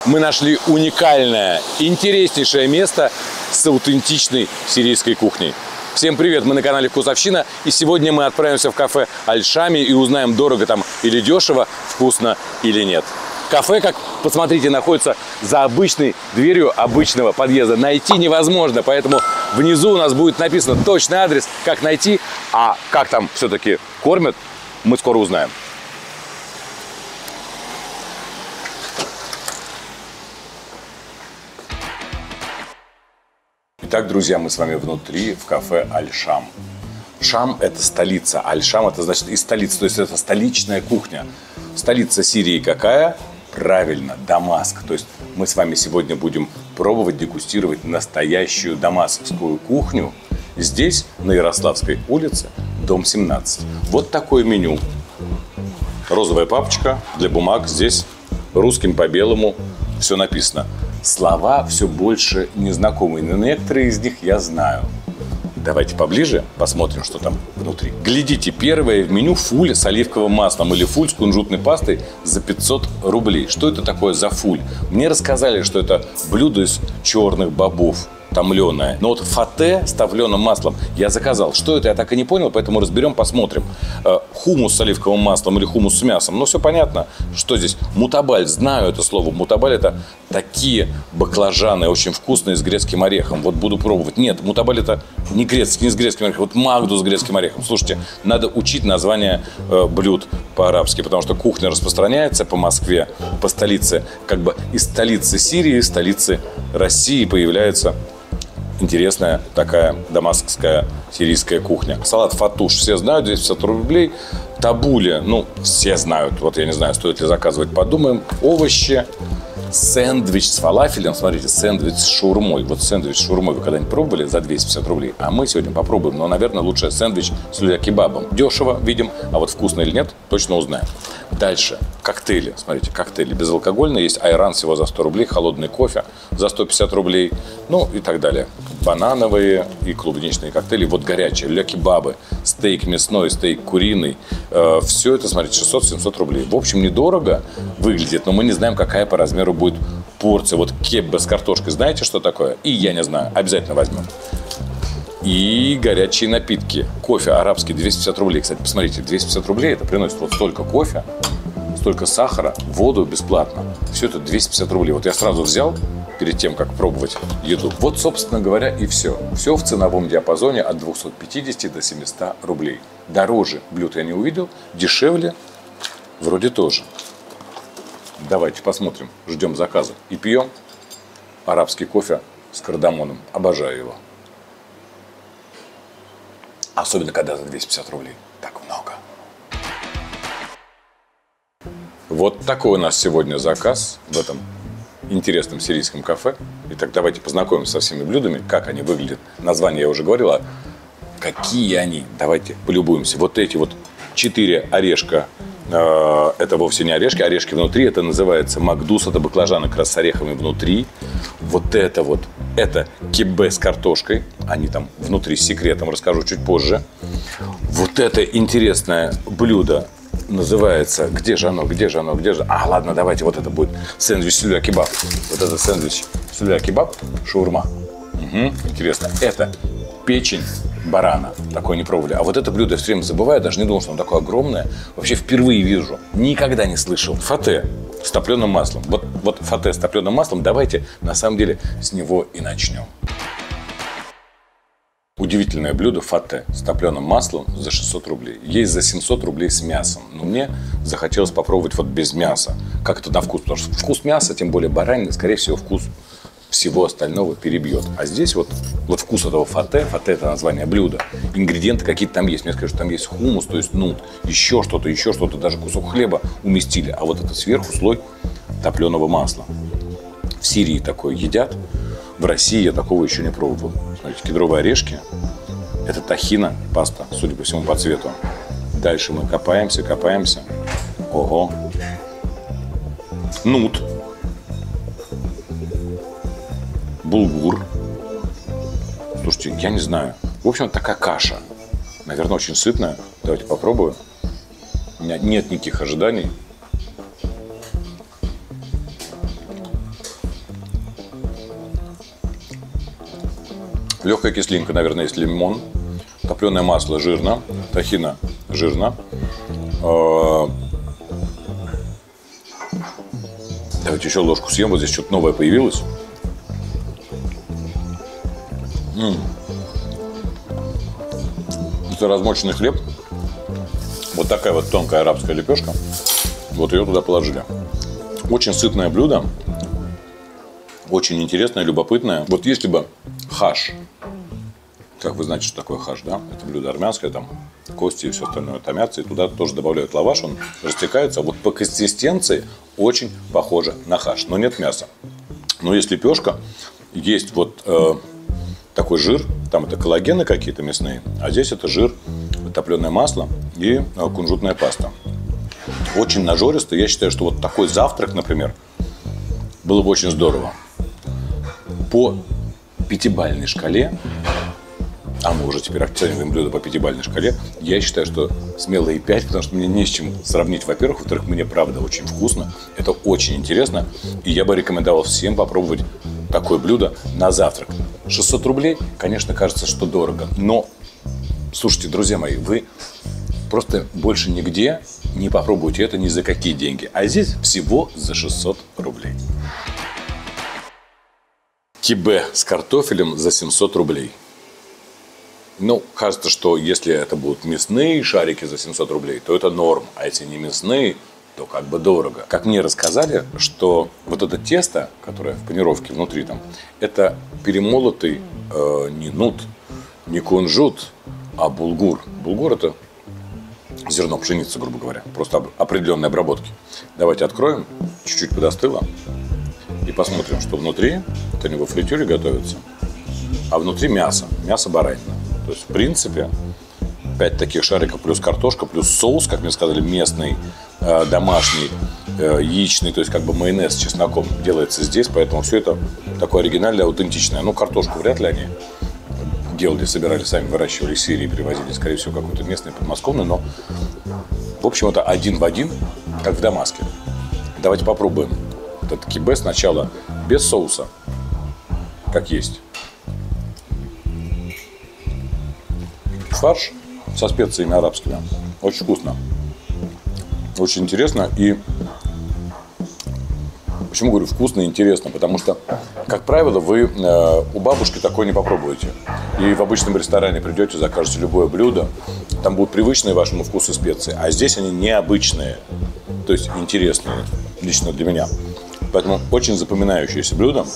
Мы нашли уникальное, интереснейшее место с аутентичной сирийской кухней. Всем привет, мы на канале Вкусовщина, и сегодня мы отправимся в кафе Аль-Шами и узнаем, дорого там или дешево, вкусно или нет. Кафе, как посмотрите, находится за обычной дверью обычного подъезда. Найти невозможно, поэтому внизу у нас будет написано точный адрес, как найти, а как там все-таки кормят, мы скоро узнаем. Итак, друзья, мы с вами внутри в кафе Аль-Шам. Шам – это столица, Аль-Шам – это значит и столица, то есть это столичная кухня. Столица Сирии какая? Правильно, Дамаск. То есть мы с вами сегодня будем пробовать дегустировать настоящую дамаскскую кухню здесь, на Ярославской улице, дом 17. Вот такое меню. Розовая папочка для бумаг, здесь русским по белому все написано. Слова все больше незнакомые, но некоторые из них я знаю. Давайте поближе посмотрим, что там внутри. Глядите, первое в меню фуль с оливковым маслом или фуль с кунжутной пастой за 500 рублей. Что это такое за фуль? Мне рассказали, что это блюдо из черных бобов, томленое. Но вот фате с томленым маслом я заказал. Что это, я так и не понял, поэтому разберем, посмотрим. Хумус с оливковым маслом или хумус с мясом. Ну, все понятно. Что здесь? Мутабаль. Знаю это слово. Мутабаль – это такие баклажаны, очень вкусные, с грецким орехом. Вот буду пробовать. Нет, мутабаль – это не грецкий, не с грецким орехом. Вот магду с грецким орехом. Слушайте, надо учить название блюд по-арабски, потому что кухня распространяется по Москве, по столице. Как бы из столицы Сирии, столицы России появляется интересная такая дамаскская сирийская кухня. Салат фатуш все знают, 250 рублей. Табули, ну, все знают. Вот я не знаю, стоит ли заказывать, подумаем. Овощи. Сэндвич с фалафелем. Смотрите, сэндвич с шаурмой. Вот сэндвич с шаурмой вы когда-нибудь пробовали за 250 рублей? А мы сегодня попробуем. Но, наверное, лучше сэндвич с люля-кебабом. Дешево, видим. А вот вкусно или нет, точно узнаем. Дальше. Коктейли. Смотрите, коктейли безалкогольные. Есть айран всего за 100 рублей. Холодный кофе за 150 рублей. Ну и так далее. Банановые и клубничные коктейли. Вот горячие. Люля-кебабы. Стейк мясной, стейк куриный. Все это, смотрите, 600-700 рублей. В общем, недорого выглядит, но мы не знаем, какая по размеру будет порция. Вот кебба с картошкой. Знаете, что такое? И я не знаю. Обязательно возьмем. И горячие напитки. Кофе арабский 250 рублей. Кстати, посмотрите, 250 рублей это приносит вот столько кофе, столько сахара, воду бесплатно. Все это 250 рублей. Вот я сразу взял перед тем, как пробовать еду. Вот, собственно говоря, и все. Все в ценовом диапазоне от 250 до 700 рублей. Дороже блюд я не увидел, дешевле вроде тоже. Давайте посмотрим. Ждем заказа. И пьем арабский кофе с кардамоном. Обожаю его. Особенно, когда за 250 рублей. Так много. Вот такой у нас сегодня заказ в этом интересном сирийском кафе. Итак, давайте познакомимся со всеми блюдами, как они выглядят. Название я уже говорил, а какие они. Давайте полюбуемся. Вот эти вот 4 орешка. Это вовсе не орешки, орешки внутри. Это называется магдус, это баклажаны как раз с орехами внутри. Вот, это кеббе с картошкой. Они там внутри с секретом, расскажу чуть позже. Вот это интересное блюдо называется, где же оно? А, ладно, давайте, вот это будет сэндвич с люля-кебаб. Вот это сэндвич с люля-кебаб, шаурма. Угу, интересно. Это печень барана. Такое не пробовали. А вот это блюдо я все время забываю, даже не думал, что оно такое огромное. Вообще впервые вижу. Никогда не слышал. Фате с топленым маслом. Вот фате с топленым маслом. Давайте, на самом деле, с него и начнем. Удивительное блюдо фате с топленым маслом за 600 рублей. Есть за 700 рублей с мясом. Но мне захотелось попробовать вот без мяса. Как это на вкус? Потому что вкус мяса, тем более баранины, скорее всего, вкус всего остального перебьет. А здесь вот вкус этого фате это название блюда. Ингредиенты какие-то там есть. Мне скажут, что там есть хумус, то есть нут, еще что-то, даже кусок хлеба уместили. А вот это сверху слой топленого масла. В Сирии такое едят. В России я такого еще не пробовал. Смотрите, кедровые орешки. Это тахина, паста, судя по всему, по цвету. Дальше мы копаемся. Ого. Нут. Булгур. Слушайте, я не знаю. В общем, такая каша. Наверное, очень сытная. Давайте попробую. У меня нет никаких ожиданий. Легкая кислинка, наверное, есть лимон. Топленое масло жирно. Тахина жирно. Давайте еще ложку съем. Вот здесь что-то новое появилось. Это размоченный хлеб. Вот такая вот тонкая арабская лепешка. Вот ее туда положили. Очень сытное блюдо. Очень интересное, любопытное. Вот если бы хаш, как вы знаете, что такое хаш, да? Это блюдо армянское, там кости и все остальное томятся. И туда тоже добавляют лаваш, он растекается. Вот по консистенции очень похоже на хаш. Но нет мяса. Но есть лепешка, есть вот такой жир. Там это коллагены какие-то мясные, а здесь это жир, топленое масло и кунжутная паста. Очень нажористо. Я считаю, что вот такой завтрак, например, было бы очень здорово. По пятибалльной шкале, а мы уже теперь оцениваем блюдо по пятибалльной шкале, я считаю, что смело и 5, потому что мне не с чем сравнить, во-первых. Во-вторых, мне правда очень вкусно. Это очень интересно. И я бы рекомендовал всем попробовать такое блюдо на завтрак. 600 рублей, конечно, кажется, что дорого. Но, слушайте, друзья мои, вы просто больше нигде не попробуйте это ни за какие деньги. А здесь всего за 600 рублей. Кибе с картофелем за 700 рублей. Ну, кажется, что если это будут мясные шарики за 700 рублей, то это норм. А если не мясные, то как бы дорого. Как мне рассказали, что вот это тесто, которое в панировке внутри там, это перемолотый не нут, не кунжут, а булгур. Булгур – это зерно пшеницы, грубо говоря, просто определенной обработки. Давайте откроем, чуть-чуть подостыло, и посмотрим, что внутри. Это не во фритюре готовится, а внутри мясо, мясо баранина. То есть, в принципе, 5 таких шариков, плюс картошка, плюс соус, как мне сказали, местный, домашний, яичный, то есть как бы майонез с чесноком делается здесь, поэтому все это такое оригинальное, аутентичное. Ну, картошку вряд ли они делали, собирали, сами выращивали в Сирии, привозили, скорее всего, какой-то местный, подмосковный, но, в общем, это один в один, как в Дамаске. Давайте попробуем этот кибе сначала без соуса, как есть. Фарш со специями арабскими. Очень вкусно. Очень интересно. И почему говорю вкусно и интересно? Потому что, как правило, вы у бабушки такое не попробуете. И в обычном ресторане придете, закажете любое блюдо. Там будут привычные вашему вкусу специи. А здесь они необычные. То есть интересные. Лично для меня. Поэтому очень запоминающееся блюдо.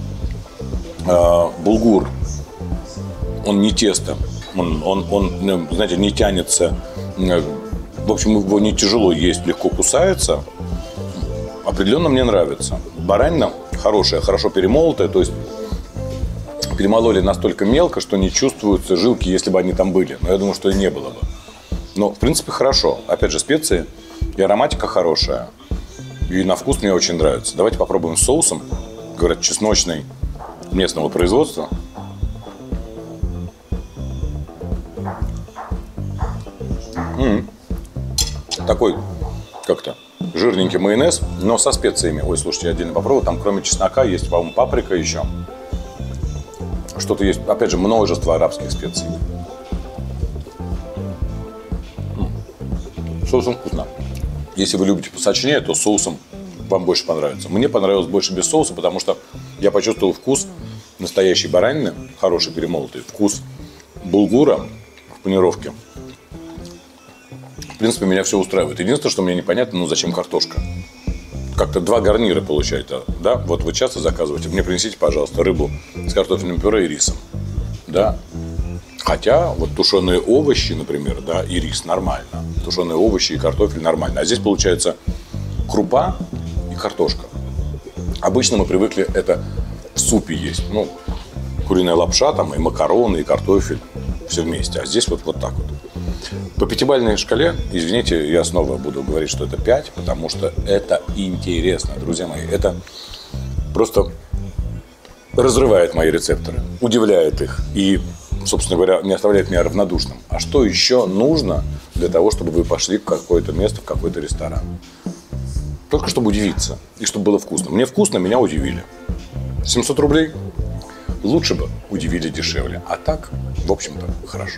Булгур. Он не тесто. Он, знаете, не тянется. В общем, его не тяжело есть, легко кусается. Определенно мне нравится. Баранина хорошая, хорошо перемолотая. То есть перемололи настолько мелко, что не чувствуются жилки, если бы они там были. Но я думаю, что и не было бы. Но, в принципе, хорошо. Опять же, специи и ароматика хорошая. И на вкус мне очень нравится. Давайте попробуем с соусом. Говорят, чесночный, местного производства. Такой как-то жирненький майонез, но со специями. Ой, слушайте, я отдельно попробую. Там кроме чеснока есть, по-моему, паприка еще. Что-то есть, опять же, множество арабских специй. Соусом вкусно. Если вы любите посочнее, то соусом вам больше понравится. Мне понравилось больше без соуса, потому что я почувствовал вкус настоящей баранины, хороший перемолотый, вкус булгура в панировке. В принципе, меня все устраивает. Единственное, что мне непонятно, ну зачем картошка? Как-то 2 гарнира получается, да? Вот вы часто заказываете, мне принесите, пожалуйста, рыбу с картофельным пюре и рисом, да? Хотя вот тушеные овощи, например, да, и рис нормально. Тушеные овощи и картофель нормально. А здесь получается крупа и картошка. Обычно мы привыкли это в супе есть. Ну, куриная лапша там и макароны, и картофель. Все вместе. А здесь вот так вот. По пятибалльной шкале, извините, я снова буду говорить, что это 5, потому что это интересно, друзья мои. Это просто разрывает мои рецепторы, удивляет их и, собственно говоря, не оставляет меня равнодушным. А что еще нужно для того, чтобы вы пошли в какое-то место, в какой-то ресторан? Только чтобы удивиться и чтобы было вкусно. Мне вкусно, меня удивили. 700 рублей. Лучше бы удивили дешевле. А так, в общем-то, хорошо.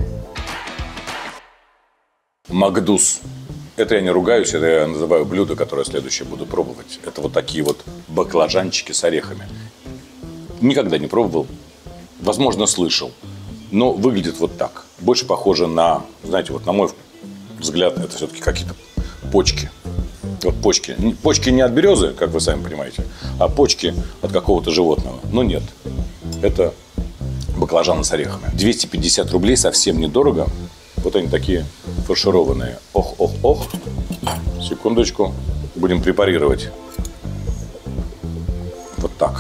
Макдус. Это я не ругаюсь, это я называю блюдо, которое следующее буду пробовать. Это вот такие вот баклажанчики с орехами. Никогда не пробовал. Возможно, слышал. Но выглядит вот так. Больше похоже на, знаете, вот на мой взгляд, это все-таки какие-то почки. Вот почки. Почки не от березы, как вы сами понимаете, а почки от какого-то животного. Но нет. Это баклажаны с орехами. 250 рублей, совсем недорого. Вот они такие фаршированные. Ох, ох, ох. Секундочку. Будем препарировать. Вот так.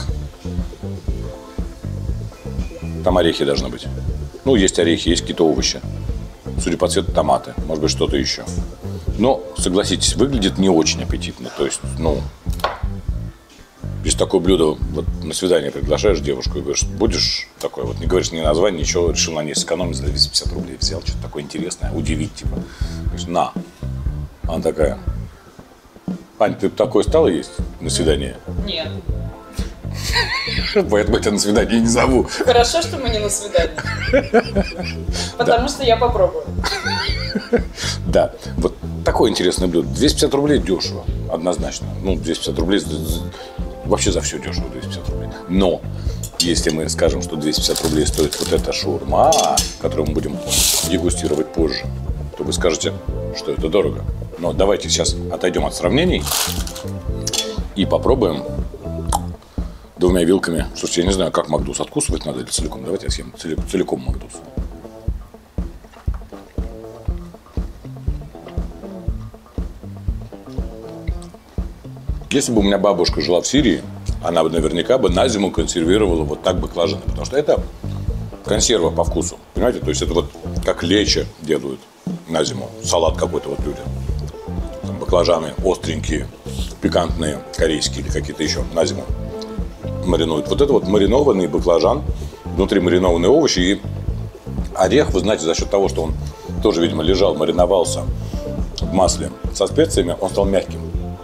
Там орехи должны быть. Ну, есть орехи, есть какие-то овощи. Судя по цвету, томаты. Может быть, что-то еще. Но, согласитесь, выглядит не очень аппетитно. То есть, ну, если такое блюдо вот, на свидание приглашаешь девушку и говоришь, будешь такое, вот не говоришь ни название, ничего, решил на ней сэкономить, за 250 рублей взял, что-то такое интересное, удивить, типа. Говоришь, на. Она такая, Ань, ты такое стала есть на свидание? Нет. Поэтому я тебя на свидание не зову. Хорошо, что мы не на свидании. Потому что я попробую. Да, вот такое интересное блюдо. 250 рублей дешево, однозначно. Ну, 250 рублей, вообще за все дешево 250 рублей. Но, если мы скажем, что 250 рублей стоит вот эта шаурма, которую мы будем дегустировать позже, то вы скажете, что это дорого. Но давайте сейчас отойдем от сравнений и попробуем двумя вилками. Слушайте, я не знаю, как макдус откусывать надо или целиком. Давайте я съем целиком макдус. Если бы у меня бабушка жила в Сирии, она бы наверняка бы на зиму консервировала вот так баклажаны. Потому что это консерва по вкусу. Понимаете? То есть это вот как лечо делают на зиму. Салат какой-то вот люди. Там баклажаны остренькие, пикантные, корейские или какие-то еще на зиму маринуют. Вот это вот маринованный баклажан, внутри маринованные овощи и орех, вы знаете, за счет того, что он тоже, видимо, лежал, мариновался в масле со специями, он стал мягким.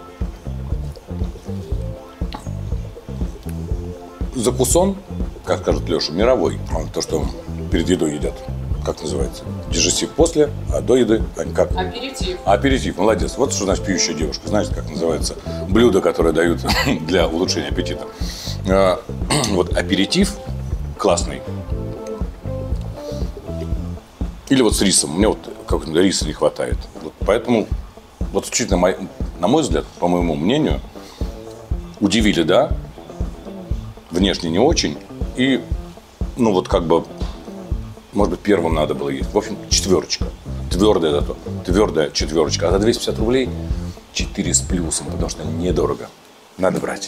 Закусон, как скажет Леша, мировой. То, что перед едой едят. Как называется? Дежестив после, а до еды как? Аперитив. Аперитив, молодец. Вот что значит пьющая девушка. Знаете, как называется блюдо, которое дают для улучшения аппетита. Вот аперитив классный. Или вот с рисом. Мне вот как-то риса не хватает. Вот поэтому, вот чуть на мой взгляд, по моему мнению, удивили, да? Внешне не очень. И, ну вот как бы, может быть, первым надо было есть. В общем, четверочка. Твердая зато. Твердая четверочка. А за 250 рублей 4 с плюсом, потому что недорого. Надо брать.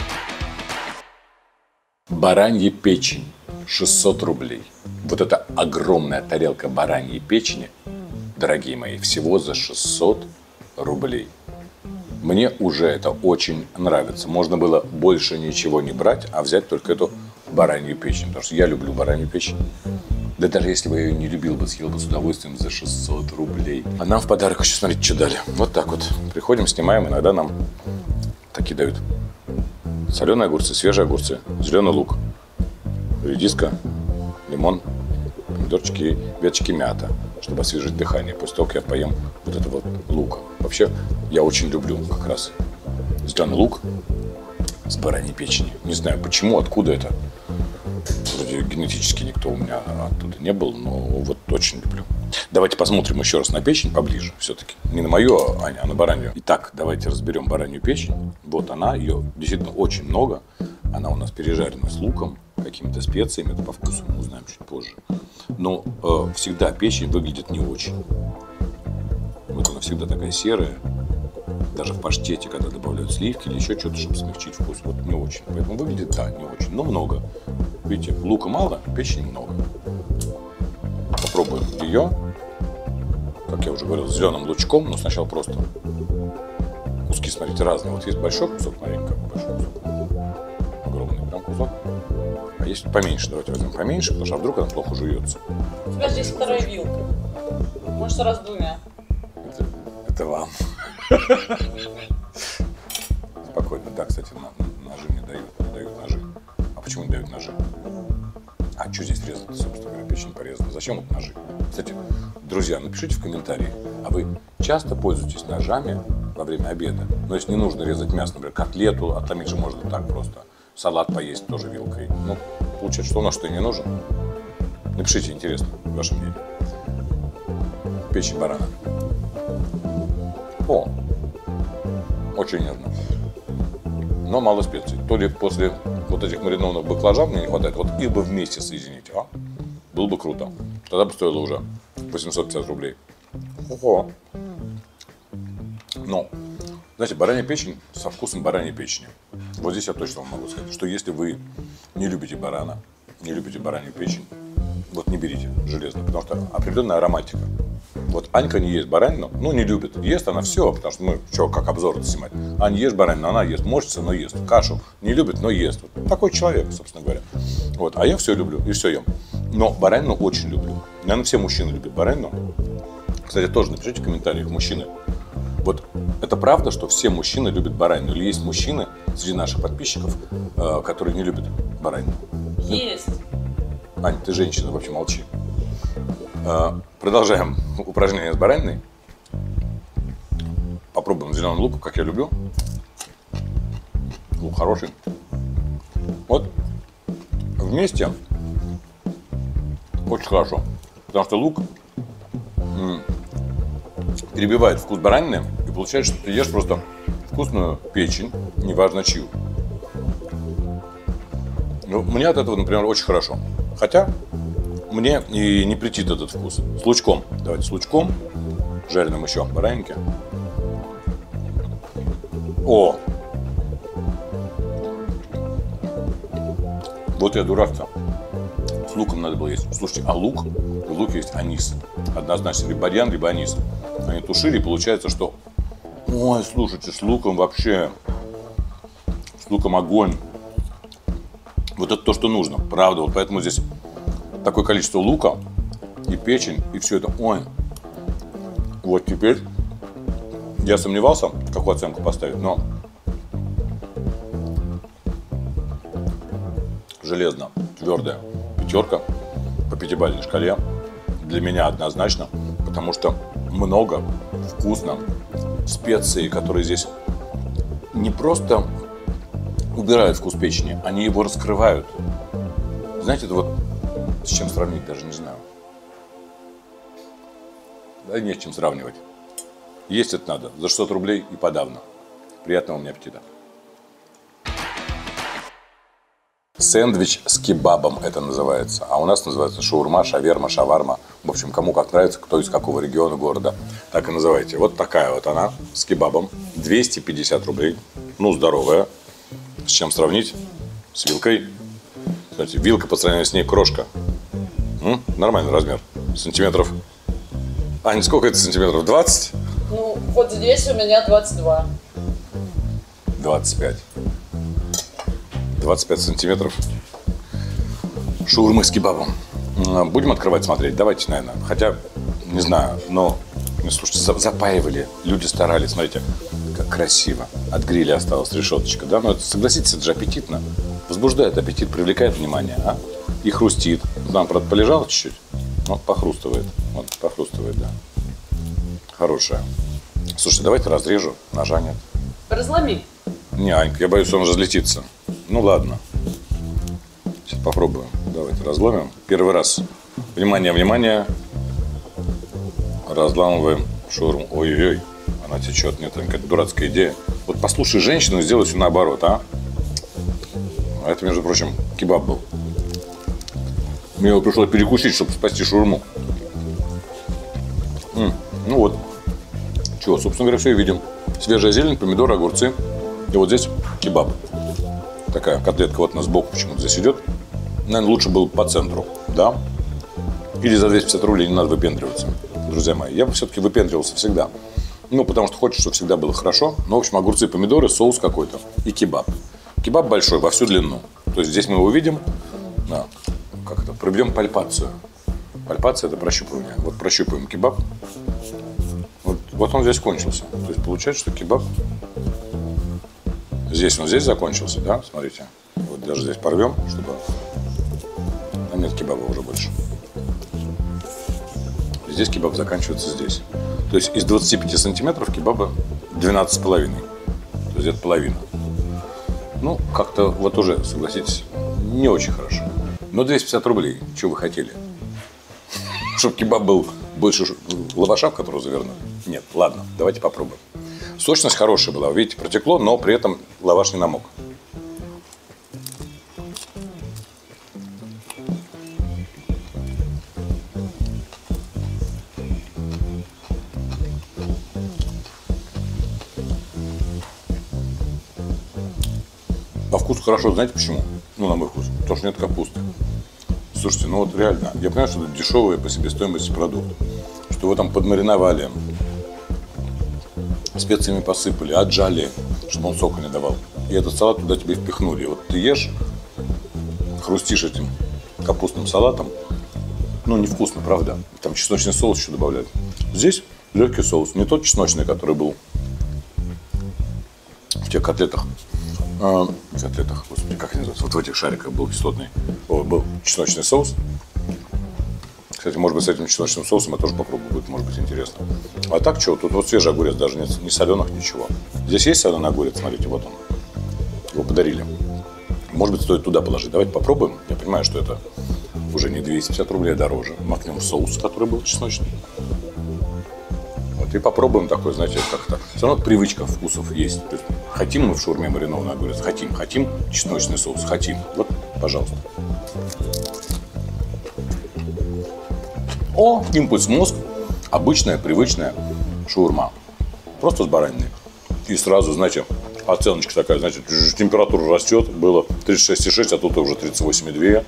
Баранья печень. 600 рублей. Вот эта огромная тарелка бараньей печени, дорогие мои, всего за 600 рублей. Мне уже это очень нравится. Можно было больше ничего не брать, а взять только эту баранью печень. Потому что я люблю баранью печень. Да даже если бы я ее не любил бы, съел бы с удовольствием за 600 рублей. А нам в подарок еще, смотрите, что дали. Вот так вот. Приходим, снимаем, иногда нам такие дают. Соленые огурцы, свежие огурцы, зеленый лук, редиска, лимон, помидорчики, веточки мята, чтобы освежить дыхание. После того, как я поем вот это вот лук. Вообще, я очень люблю как раз зеленый лук с бараньей печени. Не знаю, почему, откуда это. Вроде генетически никто у меня оттуда не был, но вот очень люблю. Давайте посмотрим еще раз на печень поближе все-таки. Не на мою, а на баранью. Итак, давайте разберем баранью печень. Вот она, ее действительно очень много. Она у нас пережарена с луком, какими-то специями. Это по вкусу мы узнаем чуть позже. Но всегда печень выглядит не очень. Вот она всегда такая серая. Даже в паштете, когда добавляют сливки или еще что-то, чтобы смягчить вкус, вот не очень. Поэтому выглядит, да, не очень, но много. Видите, лука мало, печени много. Попробуем ее, как я уже говорил, с зеленым лучком, но сначала просто куски, смотрите, разные. Вот есть большой кусок, смотрите, как большой кусок. Огромный прям кусок. А есть поменьше, давайте возьмем поменьше, потому что вдруг она плохо жуется. У тебя здесь вторая вилка. Может, раз двумя. Это вам. Спокойно. Да, кстати, ножи мне дают. Дают ножи. А почему не дают ножи? А что здесь резать, собственно говоря, печень порезана? Зачем вот ножи? Кстати, друзья, напишите в комментарии, а вы часто пользуетесь ножами во время обеда? Но если не нужно резать мясо, например, котлету отломить же можно так просто. Салат поесть тоже вилкой. Ну, получается, что у нас что и не нужен. Напишите, интересно, ваше мнение. Печень барана. О, очень нежно. Но мало специй. То ли после вот этих маринованных баклажан мне не хватает, вот их бы вместе соединить, а? Было бы круто. Тогда бы стоило уже 850 рублей. Ого. Но, знаете, баранья печень со вкусом бараньей печени. Вот здесь я точно вам могу сказать, что если вы не любите барана, не любите баранью печень, вот не берите железно, потому что определенная ароматика. Вот Анька не ест баранину, ну не любит. Ест она все, потому что мы что, как обзор это снимать. Аня ест баранину, она ест, морщится, но ест. Кашу не любит, но ест. Вот такой человек, собственно говоря. Вот. А я все люблю и все ем. Но баранину очень люблю. Наверное, все мужчины любят баранину. Кстати, тоже напишите в комментариях, мужчины. Вот это правда, что все мужчины любят баранину? Или есть мужчины среди наших подписчиков, которые не любят баранину? Есть. Ань, ты женщина, вообще молчи. Продолжаем упражнение с бараниной. Попробуем зеленый лук, как я люблю. Лук хороший. Вот вместе очень хорошо. Потому что лук перебивает вкус баранины. И получается, что ты ешь просто вкусную печень, неважно чью. Ну, мне от этого, например, очень хорошо. Хотя мне и не претит этот вкус. С лучком. Давайте с лучком. Жареным еще баранинки. О! Вот я дурак-то. С луком надо было есть. Слушайте, а лук? В луке есть анис. Однозначно. Либо бадьян, либо анис. Они тушили, и получается, что... Ой, слушайте, с луком вообще... С луком огонь. Вот это то, что нужно. Правда. Вот поэтому здесь... Такое количество лука и печень, и все это. Ой. Вот теперь я сомневался, какую оценку поставить, но железно, твердая пятерка по пятибалльной шкале для меня однозначно, потому что много, вкусно, специи, которые здесь не просто убирают вкус печени, они его раскрывают. Знаете, это вот с чем сравнить, даже не знаю. Да не с чем сравнивать. Есть это надо. За 600 рублей и подавно. Приятного мне аппетита. Сэндвич с кебабом это называется. А у нас называется шаурма, шаверма, шаварма. В общем, кому как нравится, кто из какого региона, города. Так и называйте. Вот такая вот она с кебабом. 250 рублей. Ну, здоровая. С чем сравнить? С вилкой. Кстати, вилка по сравнению с ней крошка. Нормальный размер. Сантиметров. Ань, сколько это сантиметров? 20? Ну, вот здесь у меня 22. 25. 25 сантиметров. Шаурмы с кебабом. Будем открывать, смотреть? Давайте, наверное. Хотя, не знаю, но, слушайте, запаивали. Люди старались. Смотрите, как красиво. От гриля осталась решеточка. Да? Но это, согласитесь, это же аппетитно. Возбуждает аппетит, привлекает внимание. А? И хрустит. Там, правда, полежало чуть-чуть. Вот похрустывает. Вот похрустывает, да. Хорошая. Слушай, давайте разрежу. Ножа нет. Разломи. Не, Анька, я боюсь, он разлетится. Ну ладно. Сейчас попробуем. Давайте разломим. Первый раз. Внимание, внимание. Разламываем шаурму. Ой-ой-ой. Она течет. Нет, это какая-то дурацкая идея. Вот послушай женщину и сделай все наоборот, а? А это, между прочим, кебаб был. Мне его пришлось перекусить, чтобы спасти шаурму. Ну вот. Чего, собственно говоря, все и видим. Свежая зелень, помидоры, огурцы. И вот здесь кебаб. Такая котлетка вот у нас сбоку почему-то здесь идет. Наверное, лучше было по центру, да? Или за 250 рублей не надо выпендриваться, друзья мои. Я бы все-таки выпендривался всегда. Ну, потому что хочешь, чтобы всегда было хорошо. Ну, в общем, огурцы, помидоры, соус какой-то и кебаб. Кебаб большой, во всю длину. То есть здесь мы его видим. Да. Как это? Проведем пальпацию. Пальпация – это прощупывание. Вот прощупываем кебаб. Вот он здесь кончился. То есть получается, что кебаб здесь, он здесь закончился, да? Смотрите. Вот даже здесь порвем, чтобы нет кебаба уже больше. Здесь кебаб заканчивается здесь. То есть из 25 сантиметров кебаба 12,5. То есть это половина. Ну, как-то вот уже, согласитесь, не очень хорошо. Но 250 рублей, что вы хотели? Чтобы кебаб был больше лаваша, в которого завернули? Нет, ладно, давайте попробуем. Сочность хорошая была, видите, протекло, но при этом лаваш не намок. По вкусу хорошо, знаете почему? Ну, на мой вкус. Потому что нет капусты. Слушайте, ну вот реально, я понимаю, что это дешевый по себестоимости продукт. Что вы там подмариновали, специями посыпали, отжали, чтобы он сока не давал. И этот салат туда тебе впихнули. И вот ты ешь, хрустишь этим капустным салатом. Ну, невкусно, правда. Там чесночный соус еще добавляют. Здесь легкий соус. Не тот чесночный, который был в тех котлетах. Котлетах, господи, как они называются? Вот в этих шариках был кислотный. Был чесночный соус. Кстати, может быть, с этим чесночным соусом я тоже попробую, будет, может быть, интересно. А так что, тут вот свежий огурец, даже нет ни соленых, ничего. Здесь есть соленый огурец, смотрите, вот он. Его подарили. Может быть, стоит туда положить. Давайте попробуем. Я понимаю, что это уже не 250 рублей дороже. Макнем соус, который был чесночный. Вот и попробуем такой, знаете, как-то. Все равно привычка вкусов есть. То есть, хотим мы в шаурме маринованный огурец? Хотим. Хотим чесночный соус? Хотим. Вот, пожалуйста. О, импульс мозг. Обычная, привычная шаурма. Просто с бараниной. И сразу, знаете, оценочка такая, знаете, температура растет. Было 36,6, а тут уже 38,2.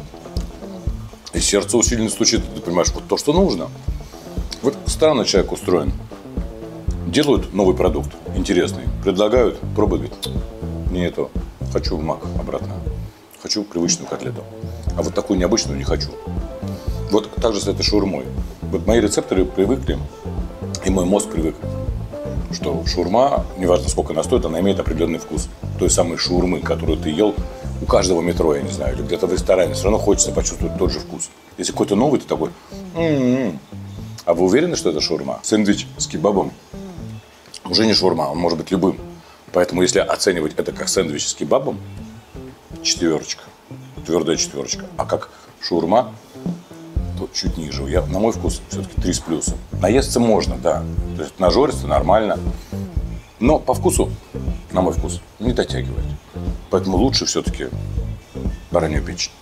И сердце усиленно стучит. Ты понимаешь, вот то, что нужно. Вот странно человек устроен. Делают новый продукт, интересный. Предлагают, пробуют, говорит, не это. Хочу в мак обратно. Хочу привычную котлету. А вот такую необычную не хочу. Вот так же с этой шаурмой. Вот мои рецепторы привыкли, и мой мозг привык, что шаурма, неважно сколько она стоит, она имеет определенный вкус. Той самой шаурмы, которую ты ел у каждого метро, я не знаю, или где-то в ресторане. Все равно хочется почувствовать тот же вкус. Если какой-то новый, ты такой, А вы уверены, что это шаурма? Сэндвич с кебабом уже не шаурма, он может быть любым. Поэтому если оценивать это как сэндвич с кебабом, 4, твердая 4. А как шаурма, то чуть ниже. На мой вкус все-таки 3 с плюсом. Наесться можно, да. То есть нажористо, нормально. Но по вкусу, на мой вкус, не дотягивает. Поэтому лучше все-таки баранью печень.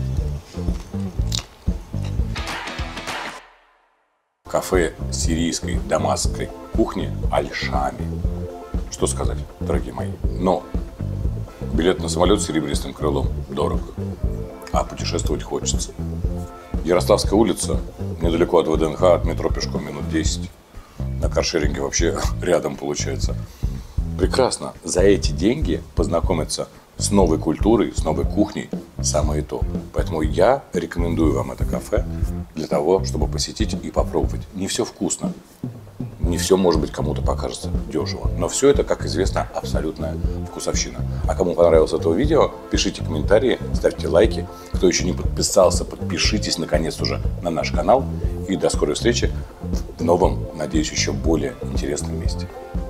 Кафе сирийской дамасской кухни Аль-Шами. Что сказать, дорогие мои. Но билет на самолет с серебристым крылом дорог, а путешествовать хочется. Ярославская улица, недалеко от ВДНХ, от метро пешком минут 10. На каршеринге вообще рядом получается. Прекрасно. За эти деньги познакомиться с новой культурой, с новой кухней самое то. Поэтому я рекомендую вам это кафе для того, чтобы посетить и попробовать. Не все вкусно. Не все, может быть, кому-то покажется дешево. Но все это, как известно, абсолютная вкусовщина. А кому понравилось это видео, пишите комментарии, ставьте лайки. Кто еще не подписался, подпишитесь, наконец, уже на наш канал. И до скорой встречи в новом, надеюсь, еще более интересном месте.